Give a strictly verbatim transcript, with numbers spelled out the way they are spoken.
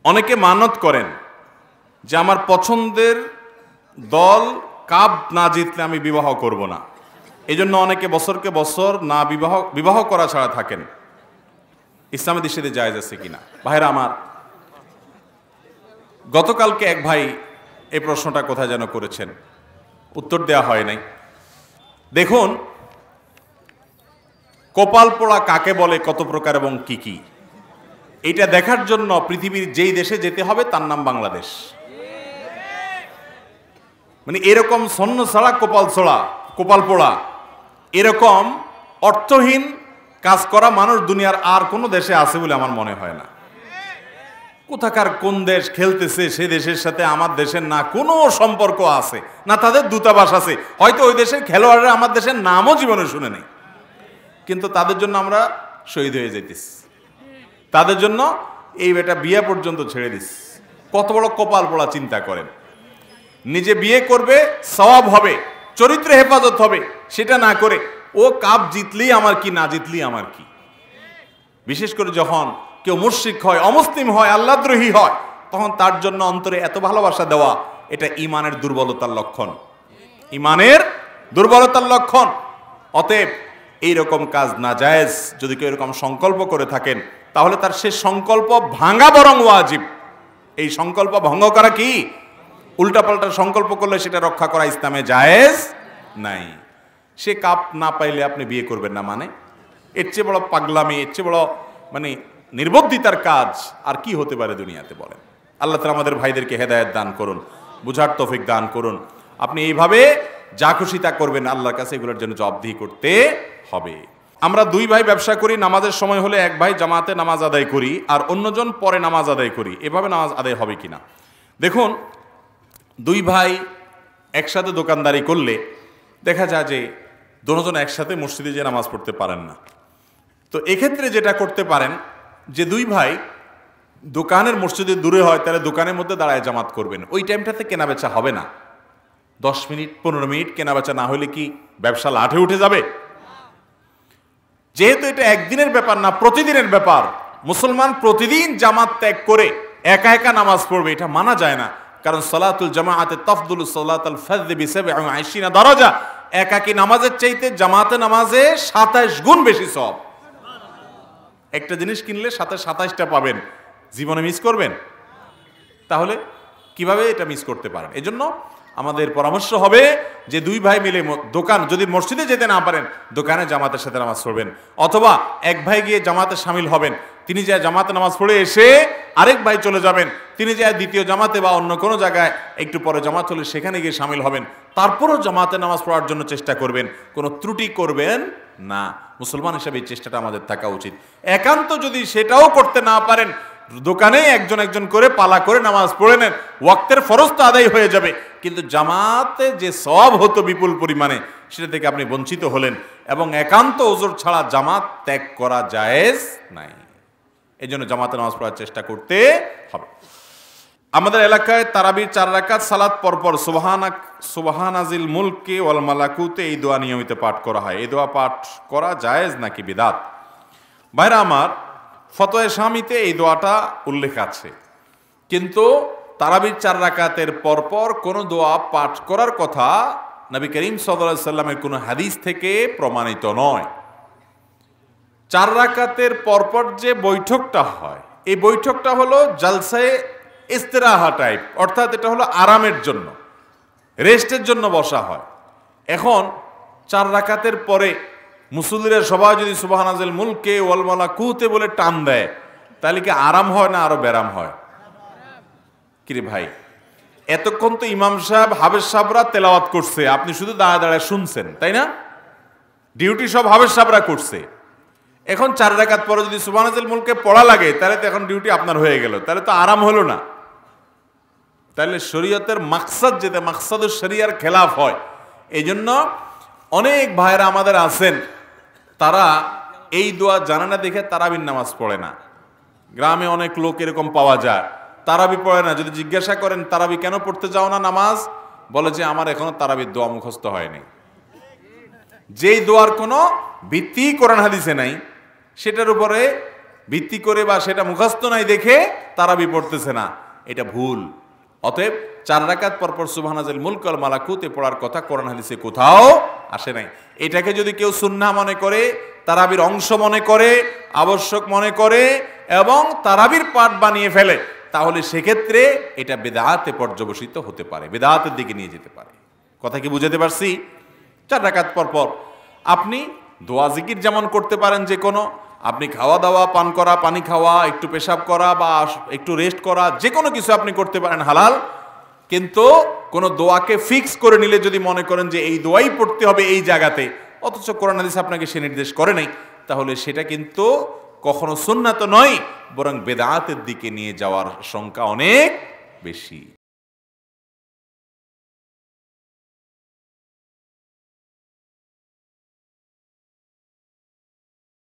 অনেকে মানত করেন যে আমার পছন্দের দল কাপ না জিতলে আমি বিবাহ করব না। এই জন্য অনেকে বছরকে বছর না বিবাহ বিবাহ করা ছাড়া থাকেন। ইসলামী দৃষ্টিতে জায়েজ আছে কিনা? ভাইরা আমার, গতকালকে এক ভাই এই প্রশ্নটা কোথায় যেন করেছেন, উত্তর দেওয়া হয় নাই। দেখুন, কপাল পোড়া কাকে বলে, কত প্রকার এবং কি কি, এটা দেখার জন্য পৃথিবীর যেই দেশে যেতে হবে তার নাম বাংলাদেশ। মানে এরকম সন্ন ছাড়া কপাল ছড়া কপাল পোড়া এরকম অর্থহীন কাজ করা মানুষ দুনিয়ার আর কোনো দেশে আছে বলে আমার মনে হয় না। কোথাকার কোন দেশ খেলতেছে সে দেশের সাথে আমার দেশের না কোনো সম্পর্ক আছে, না তাদের দূতাবাস আছে। হয়তো ওই দেশের খেলোয়াড়রা আমার দেশের নামও জীবনে শুনে নেই, কিন্তু তাদের জন্য আমরা শহীদ হয়ে যেতেছি, তাদের জন্য এই বেটা বিয়ে পর্যন্ত ছেড়ে দিস। কত বড় কপাল পোড়া চিন্তা করেন। নিজে বিয়ে করবে, সওয়াব হবে, চরিত্র হেফাজত হবে, সেটা না করে ও কাপ জিতলেই আমার কি, না জিতলেই আমার কি। বিশেষ করে যখন কেউ মুশরিক হয়, অমুসলিম হয়, আল্লাহদ্রোহী হয়, তখন তার জন্য অন্তরে এত ভালোবাসা দেওয়া, এটা ঈমানের দুর্বলতার লক্ষণ, ঈমানের দুর্বলতার লক্ষণ। অতএব এইরকম কাজ নাজায়েজ। যদি কেউ এরকম সংকল্প করে থাকেন তাহলে তার সে সংকল্প ভাঙা বরং ওয়াজিব। এই সংকল্প ভঙ্গ করা কি? উল্টাপাল্টা সংকল্প করলে সেটা রক্ষা করা ইসলামে জায়েজ নাই। সে কাপ না পাইলে আপনি বিয়ে করবেন না, মানে এর চেয়ে বড় পাগলামি, এর চেয়ে বড় মানে নির্বুদ্ধিতার কাজ আর কি হতে পারে দুনিয়াতে বলেন। আল্লাহ তাআলা আমাদের ভাইদেরকে হেদায়েত দান করুন, বুঝার তৌফিক দান করুন। আপনি এইভাবে যা খুশি তা করবেন, আল্লাহর কাছে এগুলোর জন্য জবাবদিহি করতে হবে। আমরা দুই ভাই ব্যবসা করি, নামাজের সময় হলে এক ভাই জামাতে নামাজ আদায় করি আর অন্যজন পরে নামাজ আদায় করি, এভাবে নামাজ আদায় হবে কিনা? দেখুন, দুই ভাই একসাথে দোকানদারি করলে দেখা যায় যে দুজন একসাথে মসজিদে যে নামাজ পড়তে পারেন না। তো এক্ষেত্রে যেটা করতে পারেন যে দুই ভাই দোকানের মসজিদে দূরে হয়, তাহলে দোকানের মধ্যে দাঁড়ায় জামাত করবেন। ওই টাইমটাতে কেনাবেচা হবে না। দশ মিনিট পনেরো মিনিট কেনাবেচা না হলে কি ব্যবসা লাঠে উঠে যাবে? যেহেতু এটা একদিনের ব্যাপার না, প্রতিদিনের ব্যাপার, মুসলমান প্রতিদিন জামাত ত্যাগ করে একা একা নামাজ পড়বে, এটা মানা যায় না। কারণ সালাতুল জামাআতে তাফদুলু সালাতাল ফাযযি বিসাবঈনা দারাজা, একাকী নামাজের চাইতে জামাতে নামাজে সাতাশ গুণ বেশি সওয়াব। একটা জিনিস কিনলে সাথে সাতাশটা পাবেন, জীবনে মিস করবেন? তাহলে কিভাবে এটা মিস করতে পারেন? এজন্য আমাদের পরামর্শ হবে যে দুই ভাই মিলে দোকান, যদি মসজিদে যেতে না পারেন দোকানে জামাতের সাথে নামাজ পড়বেন, অথবা এক ভাই গিয়ে জামাতে শামিল হবেন, তিনি যা জামাতে নামাজ পড়ে এসে আরেক ভাই চলে যাবেন, তিনি যা দ্বিতীয় জামাতে বা অন্য কোনো জায়গায় একটু পরে জামাত হলে সেখানে গিয়ে শামিল হবেন, তারপরও জামাতে নামাজ পড়ার জন্য চেষ্টা করবেন, কোনো ত্রুটি করবেন না। মুসলমান হিসেবে এই চেষ্টাটা আমাদের থাকা উচিত। একান্ত যদি সেটাও করতে না পারেন, দোকানে একজন একজন করে পালা করে নামাজ পড়ে নেন, ওয়াক্তের ফরজ তো আদায় হয়ে যাবে, কিন্তু জামাতে যে সওয়াব হতো বিপুল পরিমাণে সেটা থেকে আপনি বঞ্চিত হলেন। এবং একান্ত ওজর ছাড়া জামাত ত্যাগ করা জায়েজ নাই। এই জন্য জামাতে নামাজ পড়ার চেষ্টা করতে হবে। আমাদের এলাকায় তারাবির চার রাকাত সালাত পরপর সুবহানাক সুবহানাজিল মুলকি ওয়াল মালাকুতে এই দোয়া নিয়মিত পাঠ করা হয়। এই দোয়া পাঠ করা জায়েজ নাকি বিদআত? ভাইরা আমার, ফতোয়া শামিতে এই দোয়াটা উল্লেখ আছে, কিন্তু তারাবির চার রাকাতের পরপর কোনো দোয়া পাঠ করার কথা নবী করিম সাল্লাল্লাহু আলাইহি সাল্লামের কোনো হাদিস থেকে প্রমাণিত নয়। চার রাকাতের পরপর যে বৈঠকটা হয়, এই বৈঠকটা হলো জালসায়ে ইস্তিরাহা টাইপ, অর্থাৎ এটা হলো আরামের জন্য, রেস্টের জন্য বসা হয়। এখন চার রাকাতের পরে মুসল্লিরা সবাই যদি সুবহানাল মুলকে ওয়াল মালাকুতে বলে টান দেয়, তাহলে কি আরাম হয় না আরো ব্যারাম হয়? কিরে ভাই, এতক্ষণ তো ইমাম সাহেব হাফেজ সাহেবরা তেলাওয়াত করছে, আপনি শুধু দাঁড়ায় দাঁড়ায় শুনছেন, তাই না? ডিউটি সব হাফেজ সাহেবরা করছে। এখন চার রাকাত পরে যদি সুবহানাল মুলকে পড়া লাগে, তাহলে তো এখন ডিউটি আপনার হয়ে গেল, তাহলে তো আরাম হলো না। তাহলে শরীয়তের মাকসাদ যেটা মাকসাদুশ শরিয়ার খেলাফ হয়। এই জন্য অনেক ভাইরা আমাদের আছেন, তারা এই দোয়া জানে না দেখে তারাবির নামাজ পড়ে না। গ্রামে অনেক লোক এরকম পাওয়া যায়, তারাবি পড়ে না। যদি জিজ্ঞাসা করেন তারাবি কেন পড়তে যাও না নামাজ, বলে যে আমার এখনো তারাবির দোয়া মুখস্থ হয়নি। যেই দোয়ার কোনো ভিত্তি কোরআন হাদিসে নাই, সেটার উপরে ভিত্তি করে বা সেটা মুখস্থ নাই দেখে তারাবি পড়তেছে না, এটা ভুল। অতএব চার রাকাত পরপর সুবহানাল মুলক ওয়াল মালাকুতে পড়ার কথা কোরআন হাদিসে কোথাও আসে নাই। এটাকে যদি কেউ সুন্নাহ মনে করে, তারাবির অংশ মনে করে, আবশ্যক মনে করে এবং তারাবির পাঠ বানিয়ে ফেলে, তাহলে সেক্ষেত্রে এটা বেদাতে পর্যবসিত হতে পারে, বেদাতের দিকে নিয়ে যেতে পারে। কথা কি বুঝাতে পারছি? চার রাকাত পরপর আপনি দোয়া জিকির যেমন করতে পারেন, যে কোনো আপনি খাওয়া দাওয়া, পান করা, পানি খাওয়া, একটু পেশাব করা বা একটু রেস্ট করা, যে কোনো কিছু আপনি করতে পারেন হালাল। কিন্তু কোনো দোয়াকে ফিক্স করে নিলে যদি মনে করেন যে এই দোয়াই পড়তে হবে এই জায়গাতে, অথচ কোরআন হাদিস আপনাকে সে নির্দেশ করে নাই, তাহলে সেটা কিন্তু কখনো সুন্নাত নয়, বরং বেদাতের দিকে নিয়ে যাওয়ার সংখ্যা অনেক বেশি।